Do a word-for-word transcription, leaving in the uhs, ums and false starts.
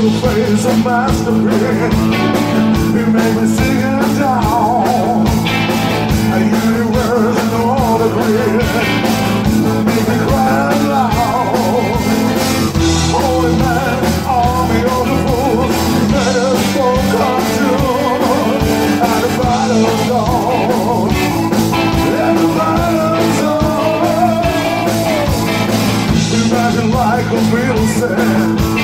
your face a masterpiece. You make me sing it down. Universe and all the grid make me cry loud. Holy man, army of the fools, let us go come true. And the battle's gone, and the battle's on. Imagine like a real sad.